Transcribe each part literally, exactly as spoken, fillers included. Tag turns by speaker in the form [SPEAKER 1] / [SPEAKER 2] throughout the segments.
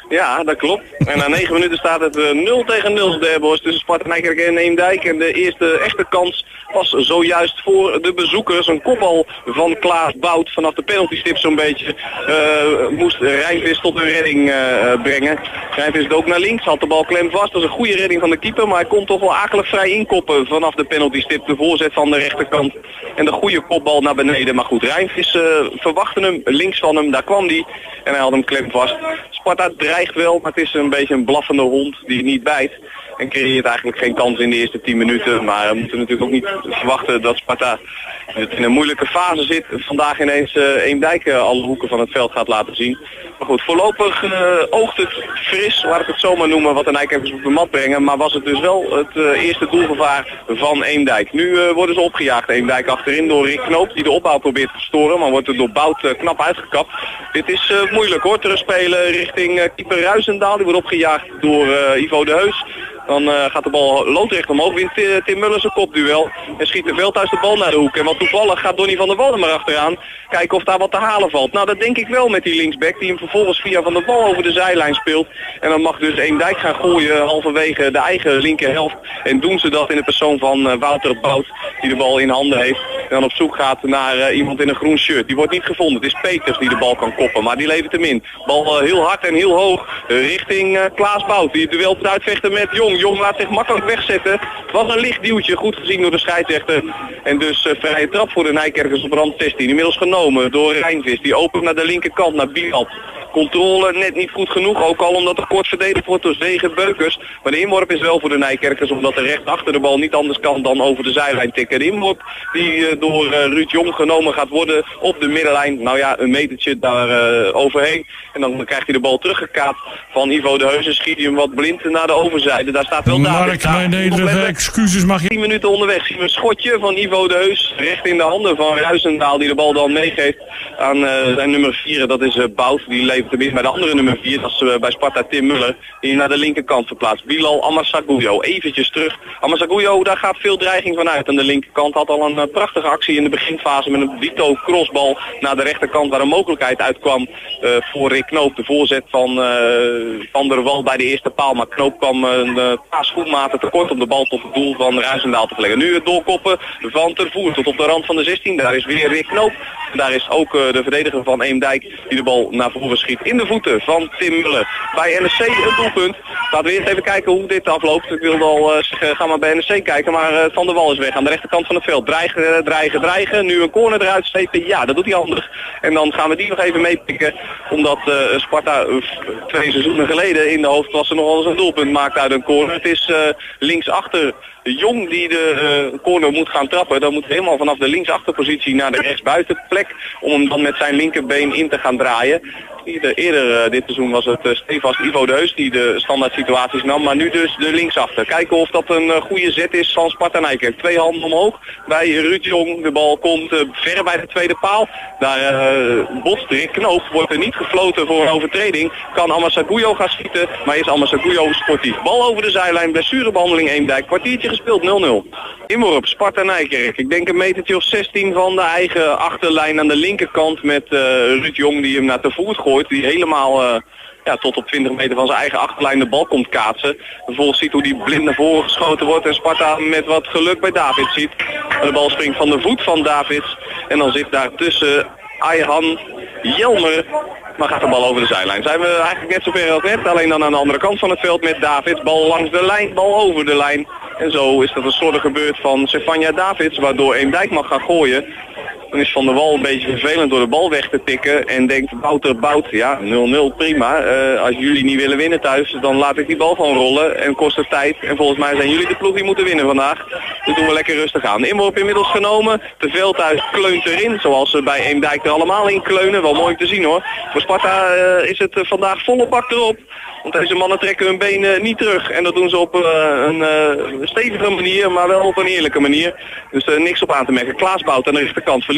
[SPEAKER 1] Ja, dat klopt. En na negen minuten staat het uh, nul tegen nul op de Airborst tussen Sparta Nijkerk en Eemdijk. En de eerste echte kans was zojuist voor de bezoekers. Een kopbal van Klaas Bout vanaf de penaltystip zo'n beetje. Uh, moest Rijnvis tot een redding uh, brengen. Rijnvis dook naar links, had de bal klem vast. Dat is een goede redding van de keeper, maar hij kon toch wel akelig vrij inkoppen vanaf de penaltystip. De voorzet van de rechterkant en de goede kopbal naar beneden. Maar goed, Rijnvis uh, verwachtte hem links van hem, daar kwam hij en hij had hem klem vast. Sparta dreigt wel, maar het is een beetje een blaffende hond die niet bijt. En creëert eigenlijk geen kans in de eerste tien minuten. Maar we moeten natuurlijk ook niet verwachten dat Sparta in een moeilijke fase zit. Vandaag ineens uh, Eemdijk uh, alle hoeken van het veld gaat laten zien. Maar goed, voorlopig uh, oogt het fris, laat ik het zo maar noemen, wat de Nijkerkers op de mat brengen. Maar was het dus wel het uh, eerste doelgevaar van Eemdijk. Nu uh, worden ze opgejaagd, Eemdijk achterin door Rick Knoop, die de opbouw probeert te verstoren. Maar wordt er door Bout uh, knap uitgekapt. Dit is uh, moeilijk hoor, terugspelen richting uh, keeper Ruizendaal. Die wordt opgejaagd door uh, Ivo de Heus. Dan uh, gaat de bal loodrecht omhoog, wint uh, Tim Muller zijn kopduel. En schiet de Veldhuis de bal naar de hoek. En wat toevallig gaat Donny van der Wallen maar achteraan. Kijken of daar wat te halen valt. Nou, dat denk ik wel met die linksback. Die hem vervolgens via Van der Bal over de zijlijn speelt. En dan mag dus Eemdijk gaan gooien halverwege de eigen linkerhelft. En doen ze dat in de persoon van uh, Wouter Bout. Die de bal in handen heeft. En dan op zoek gaat naar uh, iemand in een groen shirt. Die wordt niet gevonden. Het is Peters die de bal kan koppen. Maar die levert hem in. Bal uh, heel hard en heel hoog. Uh, richting uh, Klaas Bout. Die het duel moet uitvechten met Jong. Jong laat zich makkelijk wegzetten. Het was een licht duwtje, goed gezien door de scheidsrechter. En dus uh, vrije trap voor de Nijkerkers op rand zestien. Inmiddels genomen door Rijnvis. Die opent naar de linkerkant, naar Bilal. Controle net niet goed genoeg, ook al omdat er kort verdedigd wordt door Zegen Beukers. Maar de inworp is wel voor de Nijkerkers, omdat de recht achter de bal niet anders kan dan over de zijlijn tikken. De inworp die uh, door uh, Ruud Jong genomen gaat worden op de middenlijn. Nou ja, een metertje daar uh, overheen. En dan krijgt hij de bal teruggekaapt van Ivo de Heus en schiet hij hem wat blind naar de overzijde. Daar staat wel David.
[SPEAKER 2] Mark, mijn nederige excuses mag je...
[SPEAKER 1] tien minuten onderweg zien we een schotje van Ivo de Heus. Recht in de handen van Ruizendaal die de bal dan meegeeft aan uh, zijn nummer vier. Dat is uh, Bout, die levert hem in bij de andere nummer vier. Dat is uh, bij Sparta Tim Muller. Die naar de linkerkant verplaatst. Bilal Amasaguyo. Eventjes terug. Amasaguyo, daar gaat veel dreiging vanuit aan de linkerkant. Had al een uh, prachtige actie in de beginfase met een dito crossbal naar de rechterkant. Waar een mogelijkheid uitkwam uh, voor Rick Knoop. De voorzet van uh, Van der Wal bij de eerste paal. Maar Knoop kwam uh, een uh, paar schoenmaten tekort om de bal tot het doel van Ruizendaal te verleggen. Nu het doorkoppen van Ter Voer tot op de rand van de zestien. Daar is weer Rick Knoop. En daar is ook uh, de verdediger van Eemdijk die de bal naar voren schiet. In de voeten van Tim Muller. Bij N S C een doelpunt. Laten we eerst even kijken hoe dit afloopt. Ik wilde al uh, zeggen, ga maar bij N S C kijken. Maar uh, Van der Wal is weg aan de rechterkant van het veld. Dreigen, dreigen, dreigen. Nu een corner eruit stepen. Ja, dat doet hij handig. En dan gaan we die nog even meepikken. Omdat uh, Sparta uh, twee seizoenen geleden in de hoofdklasse nog wel eens een doelpunt maakt uit een corner. Het is uh, linksachter Jong die de uh, corner moet gaan trappen. Dan moet hij helemaal vanaf de linksachterpositie naar de rechtsbuitenplek. Om hem dan met zijn linkerbeen in te gaan draaien. Eerder, eerder uh, dit seizoen was het uh, stevast Ivo de Heus die de standaard situaties nam. Maar nu dus de linksachter. Kijken of dat een uh, goede zet is van Sparta Nijkerk. Twee handen omhoog bij Ruud Jong. De bal komt uh, ver bij de tweede paal. Daar uh, botst Rick Knoop. Wordt er niet gefloten voor een overtreding. Kan Amasaguyo gaan schieten. Maar is Amasaguyo sportief. Bal over de zijlijn. Blessurebehandeling Eemdijk. Kwartiertje gespeeld. nul nul. Inworp Sparta Nijkerk. Ik denk een metertje of zestien van de eigen achterlijn aan de linkerkant. Met uh, Ruud Jong die hem naar Ter Voer gooit. Die helemaal uh, ja, tot op twintig meter van zijn eigen achterlijn de bal komt kaatsen. Vervolgens ziet hoe die blind naar voren geschoten wordt. En Sparta met wat geluk bij David ziet. De bal springt van de voet van Davids. En dan zit daar tussen Ayhan Jelmer. Maar gaat de bal over de zijlijn. Zijn we eigenlijk net zover als net. Alleen dan aan de andere kant van het veld met Davids. Bal langs de lijn, bal over de lijn. En zo is dat een slordig gebeurd van Stefania Davids. Waardoor Eemdijk mag gaan gooien. Dan is Van der Wal een beetje vervelend door de bal weg te tikken. En denkt Wouter Bout, ja nul nul prima. Uh, als jullie niet willen winnen thuis, dan laat ik die bal gewoon rollen. En kost het tijd. En volgens mij zijn jullie de ploeg die moeten winnen vandaag. Dus doen we lekker rustig aan. De inworp inmiddels genomen. De Veldhuis kleunt erin. Zoals ze bij Eemdijk er allemaal in kleunen. Wel mooi te zien hoor. Voor Sparta uh, is het uh, vandaag volle bak erop. Want deze mannen trekken hun benen niet terug. En dat doen ze op uh, een uh, stevige manier, maar wel op een eerlijke manier. Dus uh, niks op aan te merken. Klaas Bout aan de rechterkant verliest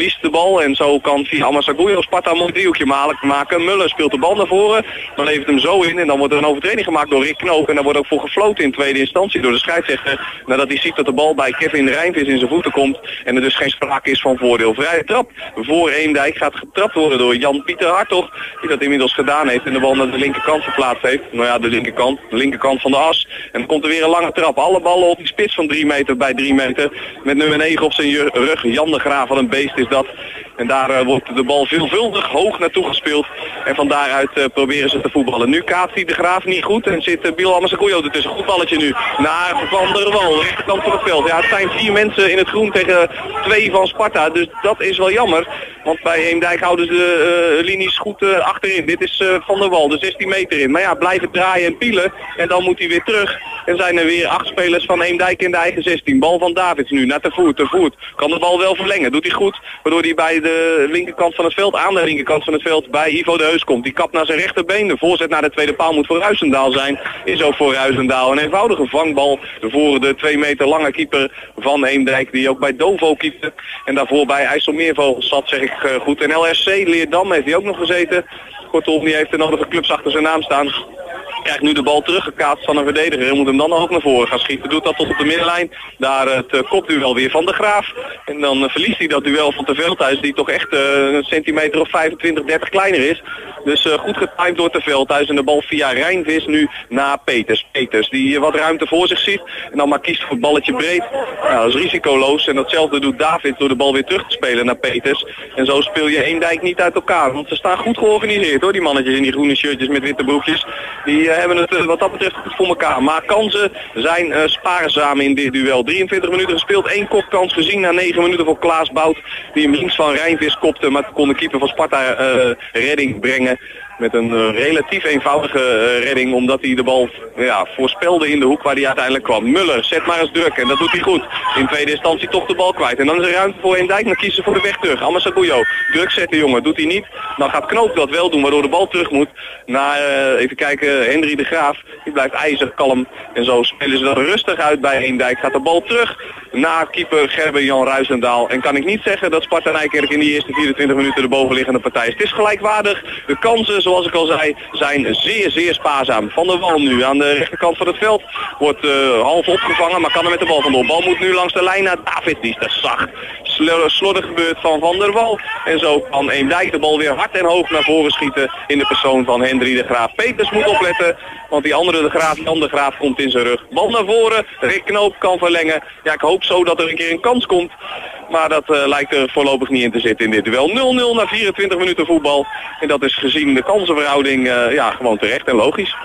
[SPEAKER 1] verliest de bal en zo kan via Amasaguyo Sparta een mooi driehoekje maken. Muller speelt de bal naar voren, dan levert hem zo in en dan wordt er een overtreding gemaakt door Rick Knoop. En daar wordt ook voor gefloten in tweede instantie door de scheidsrechter. Nadat hij ziet dat de bal bij Kevin Rijnvis in zijn voeten komt en er dus geen sprake is van voordeel. Vrije trap voor Eemdijk gaat getrapt worden door Jan-Pieter Hartog, die dat inmiddels gedaan heeft en de bal naar de linkerkant verplaatst heeft. Nou ja, de linkerkant, de linkerkant van de as. En dan komt er weer een lange trap. Alle ballen op die spits van drie meter bij drie meter. Met nummer negen op zijn rug. Jan de Graaf, wat een beest is dat. En daar uh, wordt de bal veelvuldig hoog naartoe gespeeld. En van daaruit uh, proberen ze te voetballen. Nu kaatst hij de Graaf niet goed. En zit uh, Biel Amasaguyo ertussen. Goed balletje nu naar Van der Wal. Rechterkant van het veld. Ja, het zijn vier mensen in het groen tegen twee van Sparta. Dus dat is wel jammer. Want bij Eemdijk houden ze de uh, linies goed uh, achterin. Dit is uh, Van der Wal, de zestien meter in. Maar ja, blijven draaien en pielen. En dan moet hij weer terug. En zijn er weer acht spelers van Eemdijk in de eigen zestien. Bal van Davids nu naar Tervoort. Tervoort kan de bal wel verlengen. Doet hij goed. Waardoor hij bij de linkerkant van het veld, aan de linkerkant van het veld, bij Ivo de Heus komt. Die kapt naar zijn rechterbeen. De voorzet naar de tweede paal moet voor Ruizendaal zijn. Is ook voor Ruizendaal. Een eenvoudige vangbal voor de twee meter lange keeper van Eemdijk. Die ook bij Dovo keepte. En daarvoor bij IJsselmeervogels zat, zeg ik uh, goed. En L R C Leerdam heeft hij ook nog gezeten. Kortom, die heeft de nodige clubs achter zijn naam staan. Krijgt nu de bal teruggekaatst van een verdediger en moet hem dan ook naar voren gaan schieten. Doet dat tot op de middenlijn. Daar het uh, kopduel weer van de Graaf. En dan uh, verliest hij dat duel van Ter Veldhuis, die toch echt uh, een centimeter of vijfentwintig, dertig kleiner is. Dus uh, goed getimed door Ter Veldhuis en de bal via Rijnvis nu naar Peters. Peters die uh, wat ruimte voor zich ziet en dan maar kiest voor het balletje breed. Nou, dat is risicoloos en datzelfde doet David door de bal weer terug te spelen naar Peters. En zo speel je Eemdijk niet uit elkaar, want ze staan goed georganiseerd hoor, die mannetjes in die groene shirtjes met witte broekjes. Die uh, hebben het uh, wat dat betreft goed voor elkaar. Maar kansen zijn uh, spaarzaam in dit duel. drieëntwintig minuten gespeeld, één kopkans gezien na negen minuten voor Klaas Bout. Die hem links van Rijnvis kopte, maar kon de keeper van Sparta uh, redding brengen. Met een uh, relatief eenvoudige uh, redding, omdat hij de bal ja, voorspelde in de hoek waar hij uiteindelijk kwam. Muller zet maar eens druk en dat doet hij goed. In tweede instantie toch de bal kwijt. En dan is er ruimte voor Eemdijk, maar kiezen voor de weg terug. Amasaguyo, druk zetten jongen, doet hij niet. Dan gaat Knoop dat wel doen, waardoor de bal terug moet naar, uh, even kijken, Henry de Graaf. Die blijft ijzig kalm. En zo spelen ze dat rustig uit bij Eemdijk. Gaat de bal terug naar keeper Gerben-Jan Ruizendaal. En kan ik niet zeggen dat Sparta Nijkerk in die eerste vierentwintig minuten de bovenliggende partij is. Het is gelijkwaardig. De kansen, zoals ik al zei, zijn zeer, zeer spaarzaam. Van der Wal nu aan de rechterkant van het veld. Wordt uh, half opgevangen, maar kan er met de bal vandoor. De bal moet nu langs de lijn naar David. Die is te zacht. Slordig gebeurt van Van der Wal. En zo kan Eemdijk de bal weer hard en hoog naar voren schieten in de persoon van Henry de Graaf. Peters moet opletten, want die andere de Graaf, Jan de Graaf, komt in zijn rug. Bal naar voren, Rick Knoop kan verlengen. Ja, ik hoop zo dat er een keer een kans komt. Maar dat uh, lijkt er voorlopig niet in te zitten in dit duel. nul nul na vierentwintig minuten voetbal. En dat is gezien de kansenverhouding uh, ja, gewoon terecht en logisch.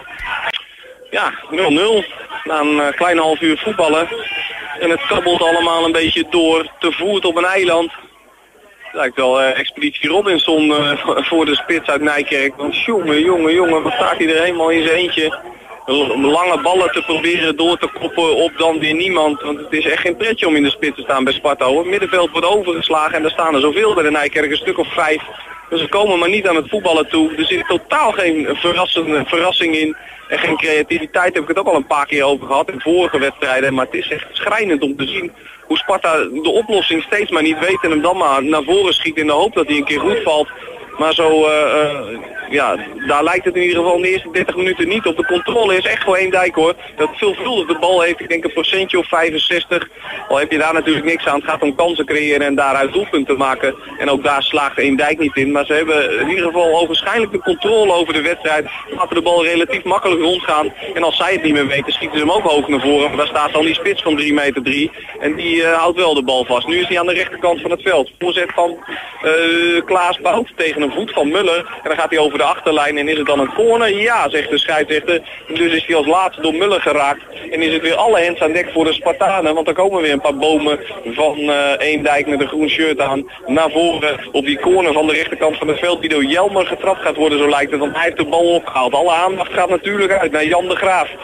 [SPEAKER 1] Ja, nul nul. Na een uh, klein half uur voetballen. En het kabbelt allemaal een beetje door. Te voet op een eiland. Lijkt wel uh, Expeditie Robinson uh, voor de spits uit Nijkerk. Want jongen, jongen, jongen, wat staat hij er helemaal in zijn eentje. Lange ballen te proberen door te koppen op dan weer niemand. Want het is echt geen pretje om in de spits te staan bij Sparta hoor. Het middenveld wordt overgeslagen en er staan er zoveel bij de Nijkerk, een stuk of vijf. Dus ze komen maar niet aan het voetballen toe. Er zit totaal geen verrassing, verrassing in. En geen creativiteit, heb ik het ook al een paar keer over gehad in vorige wedstrijden. Maar het is echt schrijnend om te zien hoe Sparta de oplossing steeds maar niet weet en hem dan maar naar voren schiet in de hoop dat hij een keer goed valt. Maar zo, uh, uh, ja, daar lijkt het in ieder geval in de eerste dertig minuten niet op. De controle is echt voor Eemdijk hoor. Dat veelvuldig de bal heeft, ik denk een procentje of vijfenzestig. Al heb je daar natuurlijk niks aan. Het gaat om kansen creëren en daaruit doelpunten maken. En ook daar slaagt Eemdijk niet in. Maar ze hebben in ieder geval waarschijnlijk de controle over de wedstrijd. Laten de bal relatief makkelijk rondgaan. En als zij het niet meer weten, schieten ze hem ook hoog naar voren. Maar daar staat dan die spits van drie meter drie. En die uh, houdt wel de bal vast. Nu is hij aan de rechterkant van het veld. Voorzet van uh, Klaas Bout tegen een voet van Muller. En dan gaat hij over de achterlijn en is het dan een corner? Ja, zegt de scheidsrechter. Dus is hij als laatste door Muller geraakt. En is het weer alle hens aan dek voor de Spartanen. Want er komen weer een paar bomen van uh, Eemdijk met een groen shirt aan naar voren op die corner van de rechterkant van het veld die door Jelmer getrapt gaat worden, zo lijkt het. Want hij heeft de bal opgehaald. Alle aandacht gaat natuurlijk uit naar Jan de Graaf.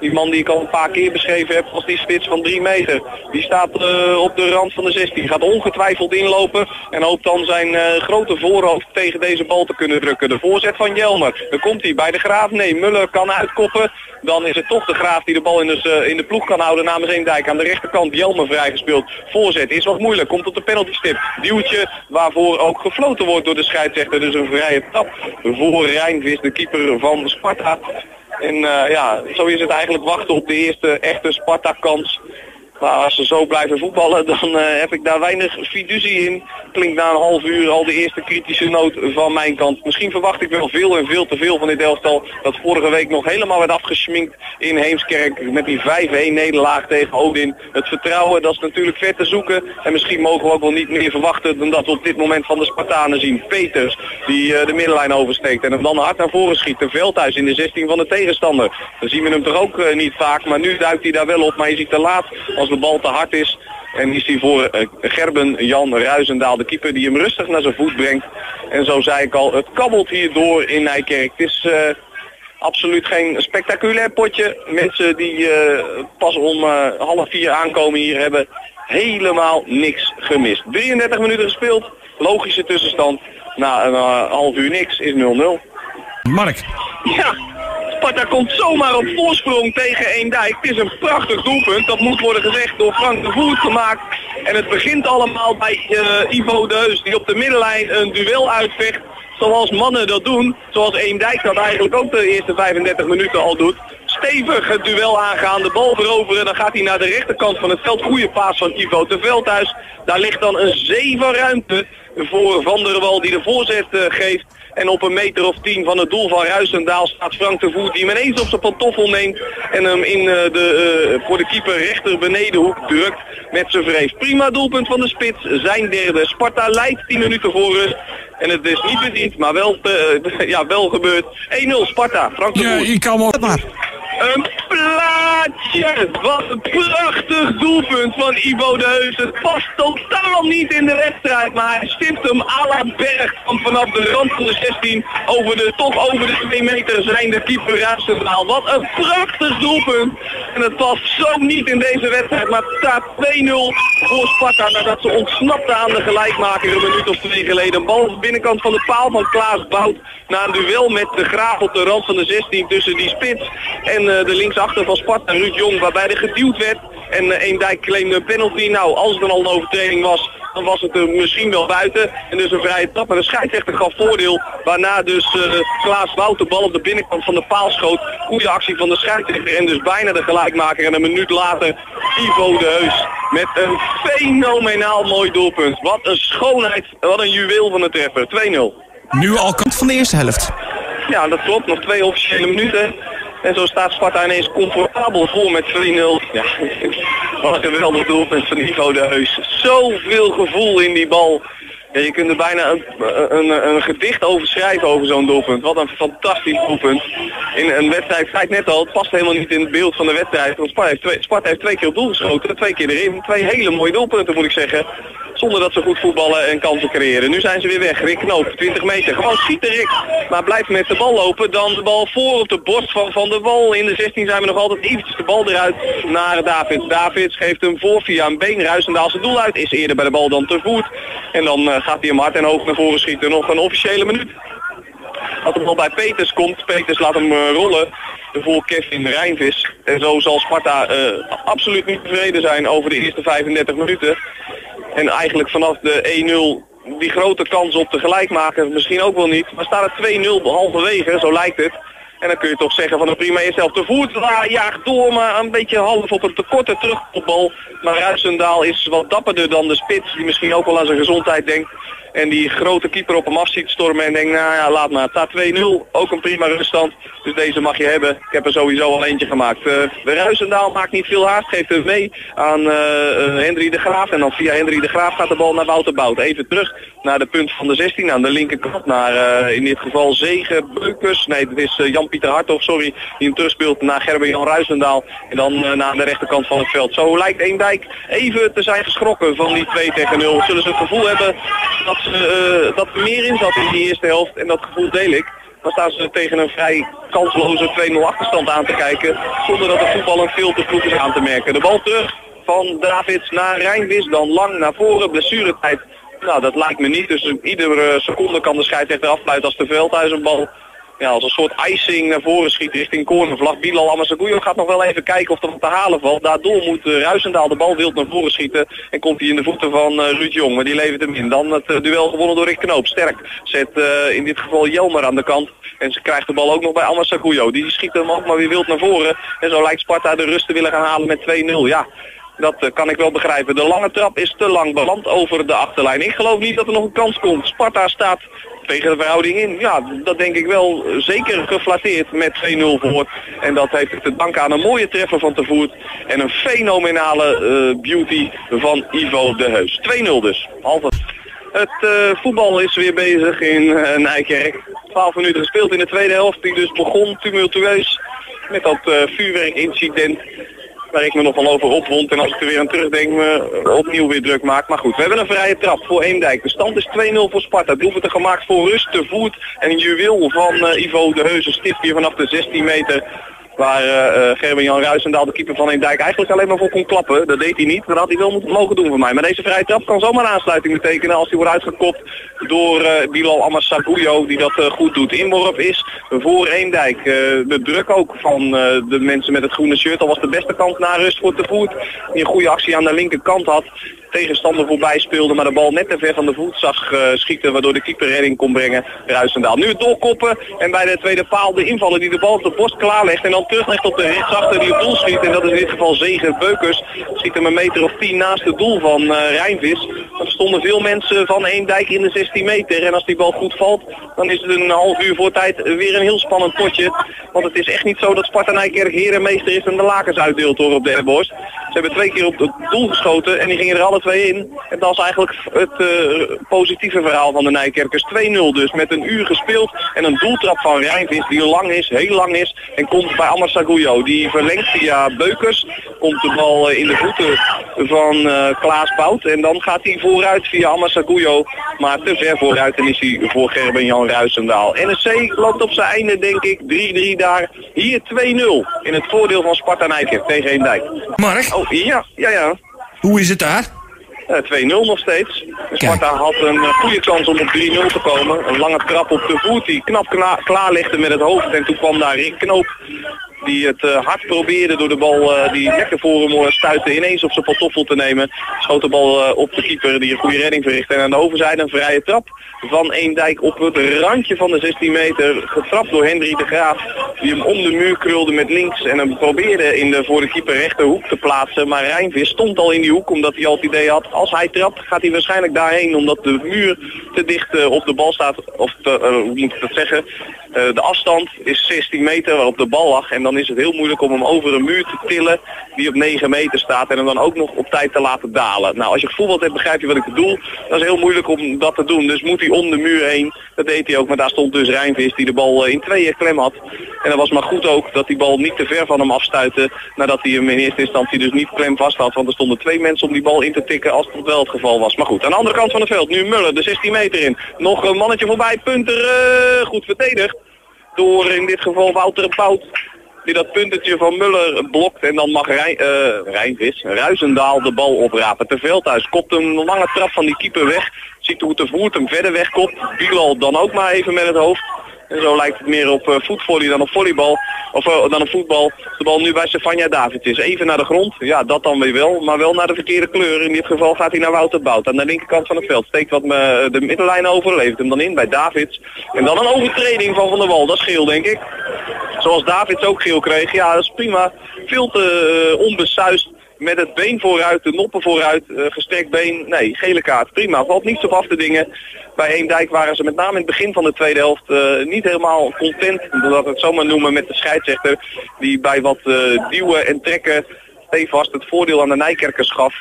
[SPEAKER 1] Die man die ik al een paar keer beschreven heb als die spits van drie meter. Die staat uh, op de rand van de zestien. Gaat ongetwijfeld inlopen en hoopt dan zijn uh, grote voorhoofd tegen deze bal te kunnen drukken. De voorzet van Jelmer. Dan komt hij bij de Graaf. Nee, Muller kan uitkoppen. Dan is het toch de Graaf die de bal in de, uh, in de ploeg kan houden namens Eemdijk. Aan de rechterkant Jelmer vrijgespeeld. Voorzet is wat moeilijk. Komt op de penaltystip. Duwtje waarvoor ook gefloten wordt door de scheidsrechter. Dus een vrije trap voor Rijnvis, de keeper van Sparta. En uh, ja, zo is het eigenlijk wachten op de eerste echte Sparta-kans. Maar als ze zo blijven voetballen, dan uh, heb ik daar weinig fiducie in. Klinkt na een half uur al de eerste kritische noot van mijn kant. Misschien verwacht ik wel veel en veel te veel van dit elftal. Dat vorige week nog helemaal werd afgeschminkt in Heemskerk. Met die vijf-een nederlaag tegen Odin. Het vertrouwen, dat is natuurlijk ver te zoeken. En misschien mogen we ook wel niet meer verwachten dan dat we op dit moment van de Spartanen zien. Peters, die uh, de middenlijn oversteekt. En hem dan hard naar voren schiet. Een Veldhuis in de zestien van de tegenstander. Dan zien we hem toch ook uh, niet vaak. Maar nu duikt hij daar wel op. Maar je ziet te laat als de bal te hard is. En is hij voor uh, Gerben Jan Ruizendaal, de keeper, die hem rustig naar zijn voet brengt. En zo zei ik al, het kabbelt hier door in Nijkerk. Het is uh, absoluut geen spectaculair potje. Mensen die uh, pas om uh, half vier aankomen hier hebben helemaal niks gemist. drieëndertig minuten gespeeld, logische tussenstand. Na een uh, half uur niks is nul nul.
[SPEAKER 2] Mark.
[SPEAKER 1] Ja. Sparta komt zomaar op voorsprong tegen Eemdijk. Het is een prachtig doelpunt. Dat moet worden gezegd door Frank de Voert gemaakt. En het begint allemaal bij uh, Ivo de Heus, die op de middenlijn een duel uitvecht. Zoals mannen dat doen. Zoals Eemdijk dat eigenlijk ook de eerste vijfendertig minuten al doet. Stevig het duel aangaan, de bal veroveren. Dan gaat hij naar de rechterkant van het veld. Goede paas van Ivo de Veldhuis. Daar ligt dan een zee van ruimte voor Van der Wal die de voorzet uh, geeft. En op een meter of tien van het doel van Ruizendaal staat Frank de Voert die hem ineens op zijn pantoffel neemt. En hem in, uh, de, uh, voor de keeper rechter benedenhoek drukt met zijn vrees. Prima doelpunt van de spits, zijn derde. Sparta leidt tien minuten voor rust. En het is niet verdiend, maar wel, te, uh, ja, wel gebeurd. één nul Sparta, Frank de Voert.
[SPEAKER 2] Ja, ik kan wel maar.
[SPEAKER 1] Een plaatje! Wat een prachtig doelpunt van Ivo de Heus. Het past totaal niet in de wedstrijd, maar hij stipt hem à la Berg van vanaf de rand van de zestien over de, toch over de twee meter zijnde keeper Ruizendaal. Wat een prachtig doelpunt! En het past zo niet in deze wedstrijd, maar het staat twee nul voor Sparta nadat ze ontsnapte aan de gelijkmaker een minuut of twee geleden. Een bal op de binnenkant van de paal van Klaas Bout na een duel met de Graaf op de rand van de zestien tussen die spits en uh, de linksachter van Sparta, Ruud Jong, waarbij er geduwd werd. En uh, Eemdijk claimde een penalty. Nou, als het dan al een overtreding was, dan was het er misschien wel buiten. En dus een vrije trap. Maar de scheidsrechter gaf voordeel. Waarna dus uh, Klaas Wout de bal op de binnenkant van de paal schoot. Goede actie van de scheidsrechter. En dus bijna de gelijkmaker. En een minuut later Ivo de Heus. Met een fenomenaal mooi doelpunt. Wat een schoonheid. Wat een juweel van de treffer. twee nul.
[SPEAKER 3] Nu al kant van de eerste helft.
[SPEAKER 1] Ja, dat klopt. Nog twee officiële minuten. En zo staat Sparta ineens comfortabel voor met twee nul. Ja, wat een geweldig doelpunt van Ivo de Heus. Zoveel gevoel in die bal. Ja, je kunt er bijna een, een, een gedicht over schrijven over zo'n doelpunt. Wat een fantastisch doelpunt. In een wedstrijd, zei ik net al, het past helemaal niet in het beeld van de wedstrijd. Want Sparta heeft twee, Sparta heeft twee keer op doel geschoten, twee keer erin. Twee hele mooie doelpunten moet ik zeggen. Zonder dat ze goed voetballen en kansen creëren. Nu zijn ze weer weg. Rick Knoop, twintig meter. Gewoon schieten Rick. Maar blijft met de bal lopen. Dan de bal voor op de borst van Van der Wal. In de zestien zijn we nog altijd eventjes de bal eruit naar Davids. Davids geeft hem voor via een been. Ruizendaal zijn doel uit. Is eerder bij de bal dan te voet. En dan uh, gaat hij hem hard en hoog naar voren schieten. Nog een officiële minuut. Als de bal bij Peters komt. Peters laat hem uh, rollen. Voor Kevin Rijnvis. En zo zal Sparta uh, absoluut niet tevreden zijn over de eerste vijfendertig minuten. En eigenlijk vanaf de één nul die grote kans op de gelijkmaker misschien ook wel niet. Maar staat het twee nul halverwege, zo lijkt het. En dan kun je toch zeggen van een prima eerste helft. De Voert jaagt door, maar een beetje half op een tekorte terugopbal. Maar Ruizendaal is wat dapperder dan de spits, die misschien ook wel aan zijn gezondheid denkt. En die grote keeper op hem af ziet stormen en denkt, nou ja, laat maar. Het staat twee nul, ook een prima ruststand. Dus deze mag je hebben. Ik heb er sowieso al eentje gemaakt. Uh, de Ruizendaal maakt niet veel haast, geeft hem mee aan uh, uh, Hendry de Graaf. En dan via Hendry de Graaf gaat de bal naar Wouter Bout. Even terug naar de punt van de zestien, aan de linkerkant. Naar uh, in dit geval Zegen Beukers. Nee, het is uh, Jan-Pieter Hartog, sorry, die hem terugspeelt naar Gerben-Jan Ruizendaal. En dan uh, naar de rechterkant van het veld. Zo lijkt Eemdijk even te zijn geschrokken van die twee tegen nul. Zullen ze het gevoel hebben dat, ze, uh, dat er meer in zat in die eerste helft. En dat gevoel deel ik. Dan staan ze tegen een vrij kansloze twee nul achterstand aan te kijken. Zonder dat de voetbal een veel te vroeg is aan te merken. De bal terug van Davids naar Rijnvis. Dan lang naar voren. Blessuretijd. Nou, dat lijkt me niet. Dus iedere seconde kan de scheidsrechter afluiten als de Veldhuizenbal ja, als een soort icing naar voren schiet richting cornervlag. Bilal Amassaguyo gaat nog wel even kijken of er wat te halen valt. Daardoor moet uh, Ruizendaal de bal wild naar voren schieten. En komt hij in de voeten van uh, Ruud Jong. Maar die levert hem in. Dan het uh, duel gewonnen door Rick Knoop. Sterk zet uh, in dit geval Jelmer aan de kant. En ze krijgt de bal ook nog bij Amassaguyo. Die schiet hem ook maar weer wild naar voren. En zo lijkt Sparta de rust te willen gaan halen met twee nul. Ja. Dat uh, kan ik wel begrijpen. De lange trap is te lang beland over de achterlijn. Ik geloof niet dat er nog een kans komt. Sparta staat tegen de verhouding in. Ja, dat denk ik wel zeker geflatteerd met twee nul voor. En dat heeft te danken aan een mooie treffer van Te Voert. En een fenomenale uh, beauty van Ivo de Heus. twee nul dus. Halve. Het uh, voetbal is weer bezig in uh, Nijkerk. twaalf minuten gespeeld in de tweede helft. Die dus begon tumultueus met dat uh, vuurwerkincident. Waar ik me nogal over opwond en als ik er weer aan terugdenk me opnieuw weer druk maak. Maar goed, we hebben een vrije trap voor Eemdijk. De stand is twee nul voor Sparta. Doelpunten gemaakt voor Rust, Te Voert en een juweel van uh, Ivo de Heus. Een stift hier vanaf de zestien meter. Waar uh, Gerben-Jan Ruizendaal, de keeper van Eemdijk, eigenlijk alleen maar voor kon klappen. Dat deed hij niet, maar dat had hij wel moeten mogen doen voor mij. Maar deze vrije trap kan zomaar aansluiting betekenen als hij wordt uitgekopt door uh, Bilal Amassaguyo, die dat uh, goed doet. Inworp is voor Eemdijk. Uh, de druk ook van uh, de mensen met het groene shirt. Al was de beste kant naar Rust voor Te Voert. Die een goede actie aan de linkerkant had. Tegenstander voorbij speelde, maar de bal net te ver van de voet zag uh, schieten, waardoor de keeper redding kon brengen. Ruizendaal. Nu het doorkoppen en bij de tweede paal de invaller die de bal op de borst klaarlegt en dan teruglegt op de rechtsachter die op doel schiet. En dat is in dit geval Zegen Beukers. Schiet hem een meter of tien naast het doel van uh, Rijnvis. Er stonden veel mensen van Eemdijk in de zestien meter. En als die bal goed valt, dan is het een half uur voor tijd weer een heel spannend potje. Want het is echt niet zo dat Sparta Nijkerk heer en meester is en de lakens uitdeelt hoor op de Erborst. Ze hebben twee keer op het doel geschoten en die gingen er alle twee in. En dat is eigenlijk het uh, positieve verhaal van de Nijkerkers. twee nul dus, met een uur gespeeld en een doeltrap van Rijnvis die lang is, heel lang is. En komt bij Amassaguyo. Die verlengt via Beukers. Komt de bal uh, in de voeten van uh, Klaas Bout. En dan gaat hij vooruit via Amassaguyo. Maar te ver vooruit en is hij voor Gerben-Jan Ruizendaal. N S C loopt op zijn einde denk ik. drie drie daar. Hier twee nul in het voordeel van Sparta Nijkerk tegen Eemdijk.
[SPEAKER 2] Mark?
[SPEAKER 1] Oh, ja, ja, ja.
[SPEAKER 2] Hoe is het daar?
[SPEAKER 1] Uh, twee nul nog steeds. Sparta had een uh, goede kans om op drie nul te komen. Een lange trap op de voet die knap kla klaarlegde met het hoofd. En toen kwam daar Rick Knoop. Die het uh, hard probeerde door de bal uh, die lekker voor hem uh, stuitte ineens op zijn pantoffel te nemen. Schoot de bal uh, op de keeper die een goede redding verrichtte. En aan de overzijde een vrije trap van Eemdijk op het randje van de zestien meter. Getrapt door Hendrik de Graaf. Die hem om de muur krulde met links. En hem probeerde in de voor de keeper rechterhoek te plaatsen. Maar Rijnvis stond al in die hoek omdat hij al het idee had. Als hij trapt gaat hij waarschijnlijk daarheen. Omdat de muur te dicht uh, op de bal staat. Of te, uh, hoe moet ik dat zeggen? Uh, de afstand is zestien meter waarop de bal lag. En dan is het heel moeilijk om hem over een muur te tillen die op negen meter staat. En hem dan ook nog op tijd te laten dalen. Nou, als je gevoetbald hebt begrijp je wat ik bedoel. Dat is heel moeilijk om dat te doen. Dus moet hij om de muur heen. Dat deed hij ook. Maar daar stond dus Rijnvis die de bal in tweeën klem had. En dat was maar goed ook dat die bal niet te ver van hem afstuitte. Nadat hij hem in eerste instantie dus niet klem vast had. Want er stonden twee mensen om die bal in te tikken als dat wel het geval was. Maar goed, aan de andere kant van het veld. Nu Muller, de zestien meter in. Nog een mannetje voorbij. Punter uh, goed verdedigd. Door in dit geval Wouter Bout. Die dat puntetje van Muller blokt. En dan mag Rijn, uh, Rijnvis, Ruizendaal de bal oprapen. Te Veldhuis kopt een lange trap van die keeper weg. Ziet hoe Te Voert hem verder wegkopt. Bilal dan ook maar even met het hoofd. En zo lijkt het meer op uh, voetvolley dan op volleybal. Of uh, dan op voetbal. De bal nu bij Stefania Davids is. Even naar de grond. Ja, dat dan weer wel. Maar wel naar de verkeerde kleur. In dit geval gaat hij naar Wouter Bout. Aan de linkerkant van het veld. Steekt wat me, de middenlijn over. Levert hem dan in bij Davids. En dan een overtreding van Van der Wal. Dat is geel denk ik. Zoals Davids ook geel kreeg. Ja, dat is prima. Veel te uh, onbesuist. Met het been vooruit, de noppen vooruit, uh, gestrekt been. Nee, gele kaart. Prima. Valt niets op af te dingen. Bij Eemdijk waren ze met name in het begin van de tweede helft uh, niet helemaal content. Dat we het zomaar noemen met de scheidsrechter. Die bij wat uh, duwen en trekken stevast het voordeel aan de Nijkerkers gaf.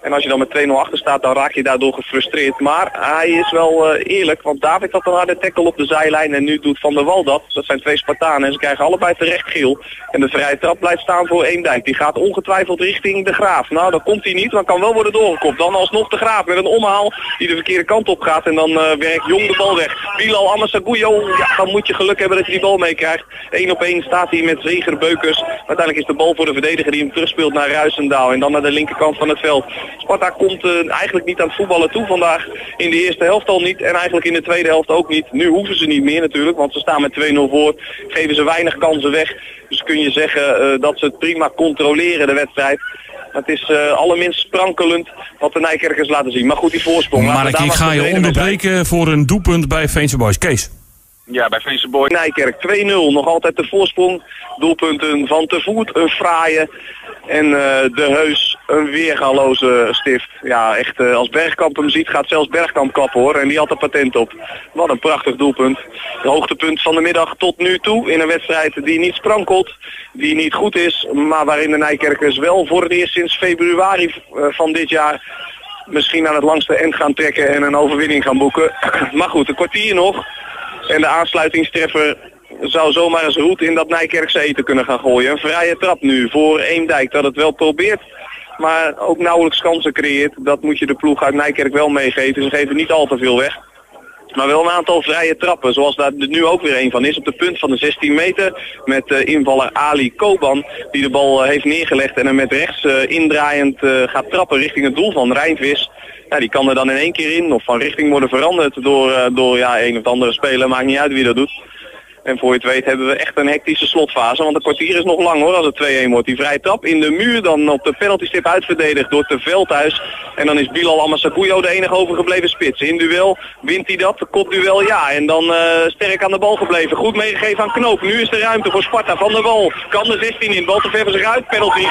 [SPEAKER 1] En als je dan met twee nul achter staat, dan raak je daardoor gefrustreerd. Maar hij is wel uh, eerlijk, want David had een harde tackle op de zijlijn en nu doet Van der Wal dat. Dat zijn twee Spartanen en ze krijgen allebei terecht geel. En de vrije trap blijft staan voor Eemdijk. Die gaat ongetwijfeld richting de Graaf. Nou, dan komt hij niet, maar kan wel worden doorgekopt. Dan alsnog de Graaf met een omhaal die de verkeerde kant op gaat. En dan uh, werkt Jong de bal weg. Bilal Amassaguyo, ja, dan moet je geluk hebben dat je die bal meekrijgt. Eén op één staat hij met Zeger Beukers. Uiteindelijk is de bal voor de verdediger die hem terugspeelt naar Ruisendaal. En dan naar de linkerkant van het veld. Sparta komt uh, eigenlijk niet aan het voetballen toe vandaag. In de eerste helft al niet en eigenlijk in de tweede helft ook niet. Nu hoeven ze niet meer natuurlijk, want ze staan met twee nul voor. Geven ze weinig kansen weg. Dus kun je zeggen uh, dat ze het prima controleren, de wedstrijd. Het is uh, allerminst sprankelend wat de Nijkerkers laten zien. Maar goed, die voorsprong.
[SPEAKER 2] Maar ik ga je onderbreken voor een doelpunt bij Veense Boys. Kees.
[SPEAKER 1] Ja, bij Veense Boys. Nijkerk twee nul, nog altijd de voorsprong. Doelpunten van Te Voet, een fraaie. En uh, De Heus, een weergaloze stift. Ja, echt, uh, als Bergkamp hem ziet, gaat zelfs Bergkamp kappen hoor. En die had er patent op. Wat een prachtig doelpunt. Het hoogtepunt van de middag tot nu toe in een wedstrijd die niet sprankelt. Die niet goed is, maar waarin de Nijkerkers wel voor het eerst sinds februari uh, van dit jaar misschien aan het langste eind gaan trekken en een overwinning gaan boeken. Maar goed, een kwartier nog. En de aansluitingstreffer zou zomaar eens roet in dat Nijkerkse eten kunnen gaan gooien. Een vrije trap nu voor Eemdijk dat het wel probeert, maar ook nauwelijks kansen creëert. Dat moet je de ploeg uit Nijkerk wel meegeven. Ze geven niet al te veel weg. Maar wel een aantal vrije trappen, zoals daar nu ook weer een van is. Op de punt van de zestien meter met uh, invaller Ali Koban, die de bal uh, heeft neergelegd en hem met rechts uh, indraaiend uh, gaat trappen richting het doel van Rijntvis. Ja, die kan er dan in één keer in of van richting worden veranderd door, uh, door ja, een of andere speler. Maakt niet uit wie dat doet. En voor je het weet hebben we echt een hectische slotfase. Want het kwartier is nog lang hoor als het twee een wordt. Die vrije trap in de muur, dan op de penaltystip uitverdedigd door Te Veldhuis. En dan is Bilal Amassaguyo de enige overgebleven spits. In duel wint hij dat, kopduel ja. En dan uh, sterk aan de bal gebleven. Goed meegegeven aan Knoop. Nu is er ruimte voor Sparta. Van der Wal kan de zestien in. Bal te ver van zich uit. Penalty.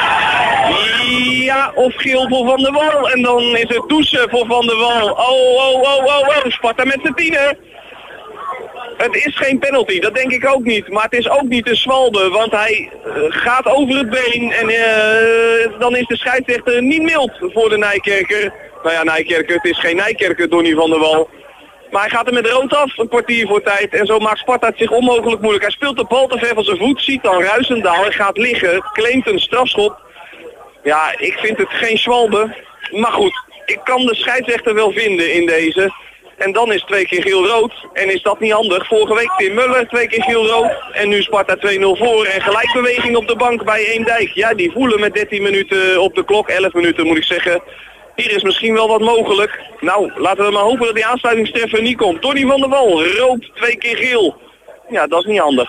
[SPEAKER 1] Ja, of geel voor Van der Wal. En dan is het douchen voor Van der Wal. Oh, oh, oh, oh, oh. Sparta met z'n tienen. Het is geen penalty, dat denk ik ook niet. Maar het is ook niet een zwalbe, want hij uh, gaat over het been. En uh, dan is de scheidsrechter niet mild voor de Nijkerker. Nou ja, Nijkerker, het is geen Nijkerker, Donny van der Wal. Maar hij gaat er met rood af, een kwartier voor tijd. En zo maakt Sparta het zich onmogelijk moeilijk. Hij speelt de bal te ver van zijn voet, ziet dan Ruisendaal. Hij gaat liggen, claimt een strafschop. Ja, ik vind het geen zwalbe. Maar goed, ik kan de scheidsrechter wel vinden in deze. En dan is twee keer geel-rood. En is dat niet handig? Vorige week Tim Muller, twee keer geel-rood. En nu Sparta twee nul voor. En gelijkbeweging op de bank bij Eemdijk. Ja, die voelen met dertien minuten op de klok. elf minuten moet ik zeggen. Hier is misschien wel wat mogelijk. Nou, laten we maar hopen dat die aansluitingstreffer niet komt. Donny van der Wal, rood, twee keer geel. Ja, dat is niet handig.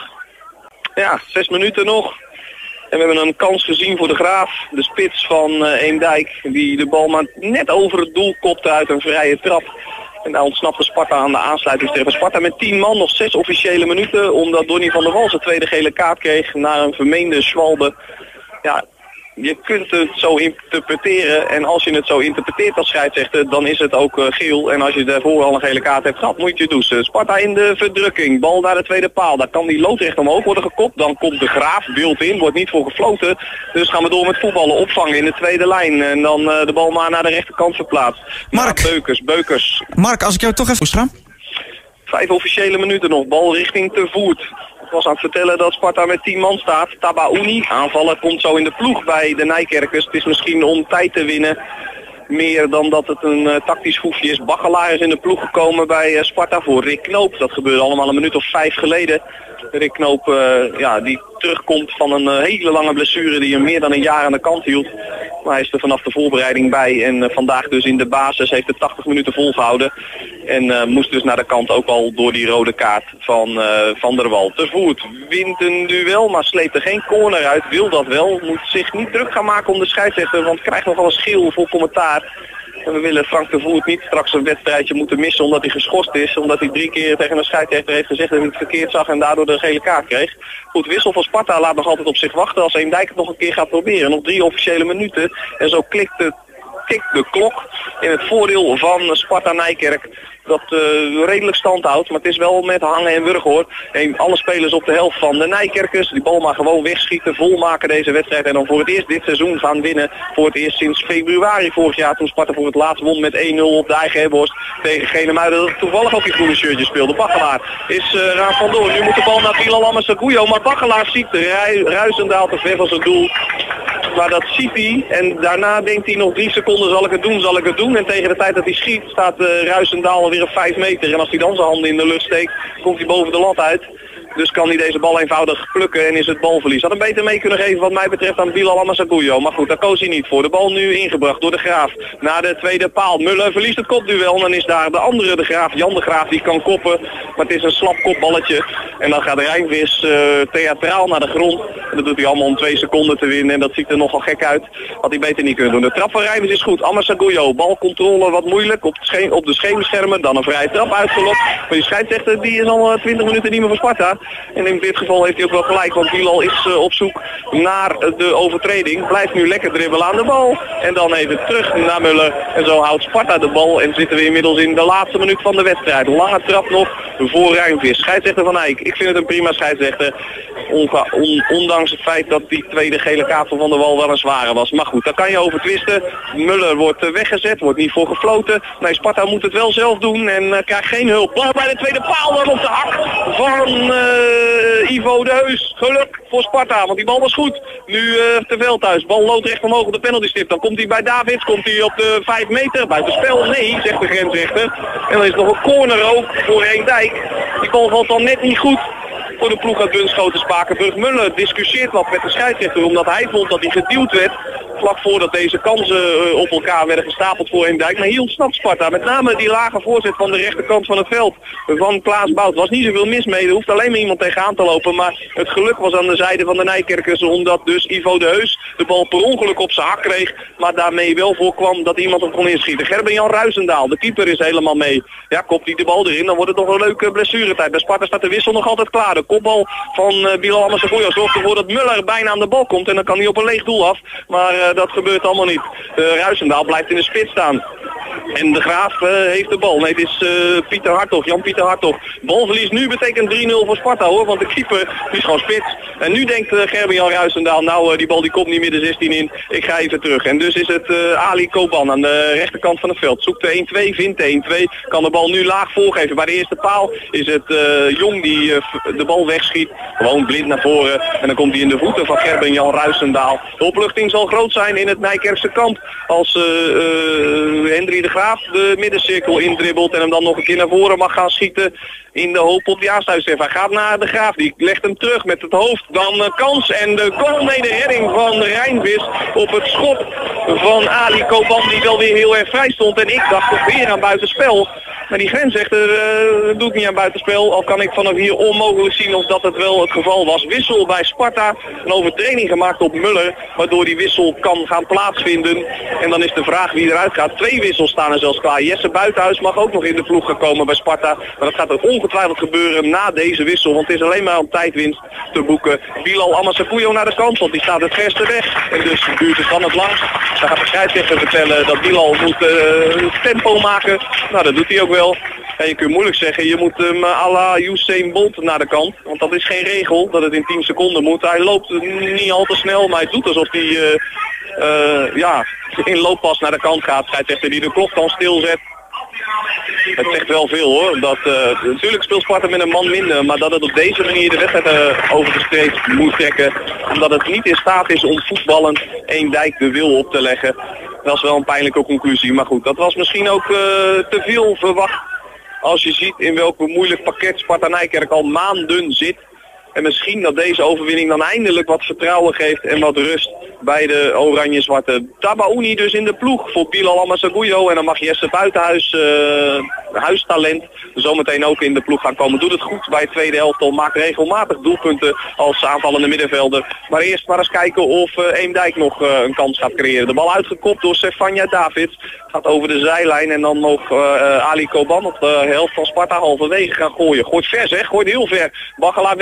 [SPEAKER 1] Ja, zes minuten nog. En we hebben een kans gezien voor de Graaf. De spits van uh, Eemdijk. Die de bal maar net over het doel kopte uit een vrije trap. En daar ontsnapte Sparta aan de aansluitingstreffer. Sparta met tien man, nog zes officiële minuten. Omdat Donny van der Wal zijn tweede gele kaart kreeg na een vermeende schwalbe. Ja, je kunt het zo interpreteren. En als je het zo interpreteert als scheidsrechter, dan is het ook uh, geel. En als je daarvoor al een gele kaart hebt gehad, moet je douchen. Sparta in de verdrukking. Bal naar de tweede paal. Daar kan die loodrecht omhoog worden gekopt. Dan komt de Graaf, beeld in, wordt niet voor gefloten. Dus gaan we door met voetballen, opvangen in de tweede lijn. En dan uh, de bal maar naar de rechterkant verplaatst.
[SPEAKER 3] Mark.
[SPEAKER 1] Maar Beukers, Beukers.
[SPEAKER 3] Mark, als ik jou toch even stra.
[SPEAKER 1] Vijf officiële minuten nog. Bal richting Te Voet. Ik was aan het vertellen dat Sparta met tien man staat. Tabaouni, aanvaller, komt zo in de ploeg bij de Nijkerkers. Het is misschien om tijd te winnen. Meer dan dat het een uh, tactisch foefje is. Bagelaar is in de ploeg gekomen bij uh, Sparta voor Rick Knoop. Dat gebeurde allemaal een minuut of vijf geleden. Rick Knoop uh, ja, die terugkomt van een uh, hele lange blessure die hem meer dan een jaar aan de kant hield. Maar hij is er vanaf de voorbereiding bij en uh, vandaag dus in de basis heeft het tachtig minuten volgehouden. En uh, moest dus naar de kant ook al door die rode kaart van uh, Van der Wal. Te Voet wint een duel, maar sleept er geen corner uit. Wil dat wel, moet zich niet druk gaan maken om de scheidsrechter, want krijgt nogal een schil voor commentaar. En we willen Frank de Voet niet straks een wedstrijdje moeten missen omdat hij geschorst is. Omdat hij drie keer tegen een scheidsrechter heeft gezegd dat hij het verkeerd zag en daardoor de gele kaart kreeg. Goed, wissel van Sparta laat nog altijd op zich wachten als Eemdijk het nog een keer gaat proberen. Nog drie officiële minuten en zo klikt het tikt de klok in het voordeel van Sparta Nijkerk. Dat uh, redelijk stand houdt, maar het is wel met hangen en wurgen hoor. En alle spelers op de helft van de Nijkerkers, die bal maar gewoon wegschieten, volmaken deze wedstrijd. En dan voor het eerst dit seizoen gaan winnen. Voor het eerst sinds februari vorig jaar, toen Sparta voor het laatst won met één nul op de eigen Hebborst. Tegen Genemuiden dat toevallig ook die groene shirtje speelde. Baggelaar is uh, raar vandoor. Nu moet de bal naar Bilal Amassaguyo, maar Baggelaar ziet Ruizendaal te ver van zijn doel. Maar dat ziet hij en daarna denkt hij nog drie seconden zal ik het doen, zal ik het doen. En tegen de tijd dat hij schiet staat uh, Ruizendaal weer op vijf meter. En als hij dan zijn handen in de lucht steekt, komt hij boven de lat uit. Dus kan hij deze bal eenvoudig plukken en is het balverlies. Had hem beter mee kunnen geven wat mij betreft aan Bilal Amassaguyo. Maar goed, daar koos hij niet voor. De bal nu ingebracht door de Graaf naar de tweede paal. Muller verliest het kopduel en dan is daar de andere de Graaf, Jan de Graaf, die kan koppen. Maar het is een slap kopballetje. En dan gaat de Rijnvis uh, theatraal naar de grond. En dat doet hij allemaal om twee seconden te winnen. En dat ziet er nogal gek uit. Had hij beter niet kunnen doen. De trap van Rijnvis is goed. Amassaguyo, balcontrole wat moeilijk op, scheen, op de schemerschermen. Dan een vrije trap uitgelokt. Maar die scheidsrechter die is al twintig minuten niet meer voor Sparta. En in dit geval heeft hij ook wel gelijk, want Bilal is uh, op zoek naar de overtreding. Blijft nu lekker dribbelen aan de bal. En dan even terug naar Muller. En zo houdt Sparta de bal en zitten we inmiddels in de laatste minuut van de wedstrijd. Lange trap nog voor Rijnvis. Scheidsrechter Van Eyck. Ik vind het een prima scheidsrechter. Onga on ondanks het feit dat die tweede gele kaart van Van der Wal wel een zware was. Maar goed, daar kan je over twisten. Muller wordt uh, weggezet, wordt niet voor gefloten. Nee, Sparta moet het wel zelf doen en uh, krijgt geen hulp. Bal bij de tweede paal dan op de hak van uh, Ivo de Heus. Geluk voor Sparta, want die bal was goed. Nu uh, te veel thuis. Bal loodrecht omhoog op de penaltystip. Dan komt hij bij Davids, komt hij op de vijf meter. Buitenspel, nee, zegt de grensrechter. En dan is nog een corner ook voor Eendijk. Die bal valt dan net niet goed voor de ploeg uit Bunschoten Spakenburg. Muller discussieert wat met de scheidsrechter omdat hij vond dat hij geduwd werd. Vlak voordat deze kansen uh, op elkaar werden gestapeld voor Eendijk. Maar hier ontsnapt Sparta. Met name die lage voorzet van de rechterkant van het veld van Klaas Bout. Was niet zoveel mis mee. Er hoeft alleen maar iemand tegenaan te lopen. Maar het geluk was aan de zijde van de Nijkerkers. Omdat dus Ivo de Heus de bal per ongeluk op zijn hak kreeg. Maar daarmee wel voorkwam dat iemand hem kon inschieten. Gerben-Jan Ruizendaal. De keeper is helemaal mee. Ja, kopt hij de bal erin. Dan wordt het nog een leuke blessuretijd. Bij Sparta staat de wissel nog altijd klaar. De kopbal van uh, Bilal Amassaguyo zorgt ervoor dat Muller bijna aan de bal komt. En dan kan hij op een leeg doel af. Maar uh, dat gebeurt allemaal niet. Uh, Ruizendaal blijft in de spits staan. En de Graaf uh, heeft de bal. Nee, het is uh, Pieter Hartog, Jan-Pieter Hartog. Balverlies nu betekent drie nul voor Sparta hoor, want de keeper die is gewoon spits. En nu denkt uh, Gerben-Jan Ruizendaal, nou uh, die bal die komt niet meer de zestien in, ik ga even terug. En dus is het uh, Ali Koban aan de rechterkant van het veld. Zoekt de een twee, vindt de een twee, kan de bal nu laag voorgeven. Bij de eerste paal is het uh, Jong die uh, de bal wegschiet, gewoon blind naar voren. En dan komt hij in de voeten van Gerben-Jan Ruizendaal. De opluchting zal groot zijn in het Nijkerkse kamp als uh, uh, Hendry de Graaf de middencirkel indribbelt en hem dan nog een keer naar voren mag gaan schieten in de hoop op die aansluiting. Hij gaat naar de Graaf, die legt hem terug met het hoofd. Dan uh, kans en de goal, nee, de redding van de Rijnvis op het schot van Ali Koban die wel weer heel erg vrij stond. En ik dacht toch weer aan buitenspel. Maar die grensrechter uh, doet niet aan buitenspel. Al kan ik vanaf hier onmogelijk zien of dat het wel het geval was. Wissel bij Sparta. Een overtreding gemaakt op Muller. Waardoor die wissel kan gaan plaatsvinden. En dan is de vraag wie eruit gaat. Twee wissels staan er zelfs klaar. Jesse Buitenhuis mag ook nog in de ploeg gaan komen bij Sparta. Maar dat gaat er ongetwijfeld gebeuren na deze wissel. Want het is alleen maar om tijdwinst te boeken. Bilal Amassaguyo naar de kant. Want die staat het verste weg. En dus duurt het dan het langst. Dan gaat de scheidsrechter vertellen dat Bilal moet uh, tempo maken. Nou, dat doet hij ook wel. En je kunt moeilijk zeggen, je moet hem uh, à la Usain Bolt naar de kant. Want dat is geen regel, dat het in tien seconden moet. Hij loopt niet al te snel, maar hij doet alsof hij uh, uh, ja, in looppas naar de kant gaat. Scheidsrechter die de klok dan stilzet. Het zegt wel veel hoor. Dat, uh, natuurlijk speelt Sparta met een man minder, maar dat het op deze manier de wedstrijd uh, over de streep moet trekken. Omdat het niet in staat is om voetballend Eendijk de wil op te leggen. Dat is wel een pijnlijke conclusie. Maar goed, dat was misschien ook uh, te veel verwacht. Als je ziet in welk moeilijk pakket Sparta Nijkerk al maanden zit. En misschien dat deze overwinning dan eindelijk wat vertrouwen geeft en wat rust bij de oranje-zwarte. Tabaouni dus in de ploeg voor Bilal Amassaguyo. En dan mag Jesse Buitenhuis, uh, huistalent, zometeen ook in de ploeg gaan komen. Doet het goed bij het tweede elftal. Maakt regelmatig doelpunten als aanvallende middenvelder. Maar eerst maar eens kijken of uh, Eendijk nog uh, een kans gaat creëren. De bal uitgekopt door Stefania Davids. Gaat over de zijlijn en dan nog uh, Ali Koban op de helft van Sparta halverwege gaan gooien. Gooit ver zeg, gooit heel ver. Baggelaar werkt uit.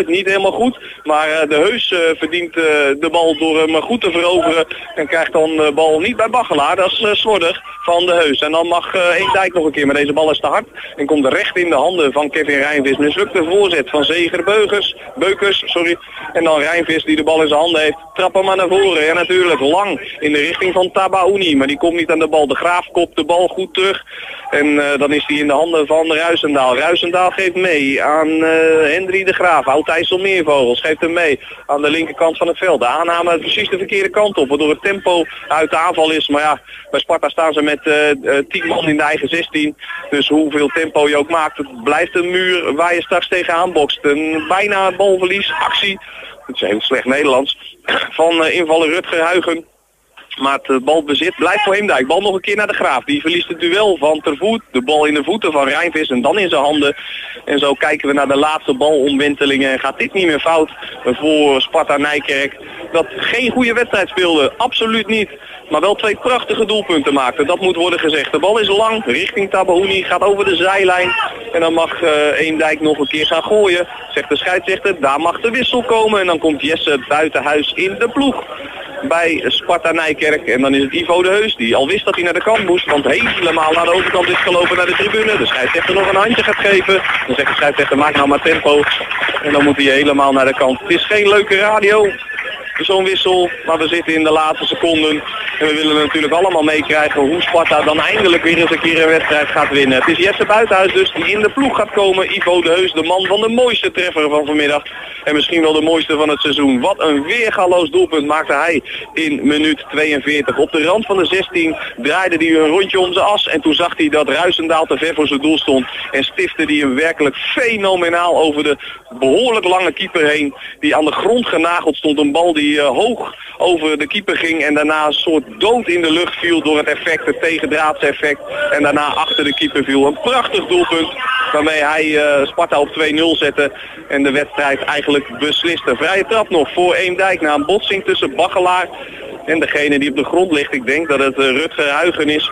[SPEAKER 1] niet helemaal goed. Maar uh, de Heus uh, verdient uh, de bal door hem goed te veroveren. En krijgt dan de bal niet bij Bagelaar. Dat is uh, slordig van de Heus. En dan mag uh, Eemdijk nog een keer. Maar deze bal is te hard. En komt recht in de handen van Kevin Rijnvis. Mislukte voorzet van Zeger Beukers. Beukers, sorry. En dan Rijnvis die de bal in zijn handen heeft. Trap hem maar naar voren. En natuurlijk lang in de richting van Tabaouni. Maar die komt niet aan de bal. De Graaf kopt de bal goed terug. En uh, dan is hij in de handen van Ruisendaal. Ruisendaal geeft mee aan uh, Hendry de Graaf. Oud-IJsselmeervogels geeft hem mee aan de linkerkant van het veld. De aanname precies de verkeerde kant op. Waardoor het tempo uit de aanval is. Maar ja, bij Sparta staan ze met uh, uh, tien man in de eigen zestien. Dus hoeveel tempo je ook maakt. Het blijft een muur waar je straks tegenaan bokst. Een bijna balverlies, actie. Het is heel slecht Nederlands. Van uh, invaller Rutger Huygen. Maar het balbezit blijft voor Eemdijk. Bal nog een keer naar de Graaf. Die verliest het duel van Tervoet. De bal in de voeten van Rijnvis en dan in zijn handen. En zo kijken we naar de laatste balomwentelingen. En gaat dit niet meer fout voor Sparta Nijkerk. Dat geen goede wedstrijd speelde. Absoluut niet. Maar wel twee prachtige doelpunten maakte. Dat moet worden gezegd. De bal is lang richting Tabaouni. Gaat over de zijlijn. En dan mag uh, Eemdijk nog een keer gaan gooien. Zegt de scheidsrechter. Daar mag de wissel komen. En dan komt Jesse Buitenhuis in de ploeg bij Sparta Nijkerk. En dan is het Ivo de Heus die al wist dat hij naar de kant moest. Want helemaal naar de overkant is gelopen naar de tribune. De scheidsrechter nog een handje gaat geven. Dan zegt de scheidsrechter maak nou maar tempo. En dan moet hij helemaal naar de kant. Het is geen leuke radio. Zo'n wissel, maar we zitten in de laatste seconden. En we willen natuurlijk allemaal meekrijgen hoe Sparta dan eindelijk weer eens een keer een wedstrijd gaat winnen. Het is Jesse Buitenhuis dus die in de ploeg gaat komen. Ivo de Heus, de man van de mooiste treffer van vanmiddag. En misschien wel de mooiste van het seizoen. Wat een weergaloos doelpunt maakte hij in minuut tweeënveertig. Op de rand van de zestien draaide hij een rondje om zijn as. En toen zag hij dat Ruisendaal te ver voor zijn doel stond. En stifte hij hem werkelijk fenomenaal over de behoorlijk lange keeper heen. Die aan de grond genageld stond. Een bal die uh, hoog over de keeper ging. En daarna een soort dood in de lucht viel door het effect, het tegendraadse effect. En daarna achter de keeper viel. Een prachtig doelpunt waarmee hij uh, Sparta op twee nul zette. En de wedstrijd eigenlijk besliste. Vrije trap nog voor Eemdijk na een botsing tussen Bagelaar en degene die op de grond ligt. Ik denk dat het uh, Rutger Huygen is.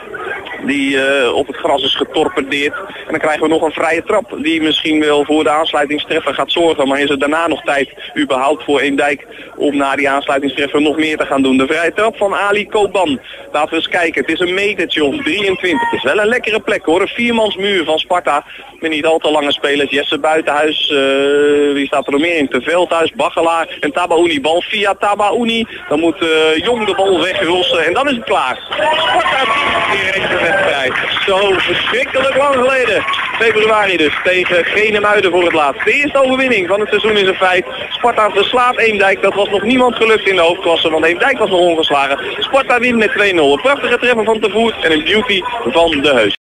[SPEAKER 1] Die uh, op het gras is getorpedeerd. En dan krijgen we nog een vrije trap die misschien wel voor de aansluitingstreffer gaat zorgen. Maar is er daarna nog tijd überhaupt voor Eemdijk om na die aansluitingstreffer nog meer te gaan doen. De vrije trap van Ali Koban. Laten we eens kijken. Het is een metertje of drieëntwintig. Het is wel een lekkere plek hoor. Een viermansmuur van Sparta. Met niet al te lange spelers. Jesse Buitenhuis. Uh, wie staat er nog meer in? Te Veldhuis, Bagelaar en Tabaouni. Bal via Tabaouni. Dan moet uh, Jong de bal wegrossen. En dan is het klaar. Sparta direct de wedstrijd. Zo verschrikkelijk lang geleden. Februari dus tegen Genemuiden voor het laatst. De eerste overwinning van het seizoen is een feit. Sparta verslaat Eemdijk. Dat was nog niemand gelukt in de hoofdklasse. Want Eemdijk was nog ongeslagen. Sparta wint met twee nul. Een prachtige treffer van Tervoet en een beauty van de Heus.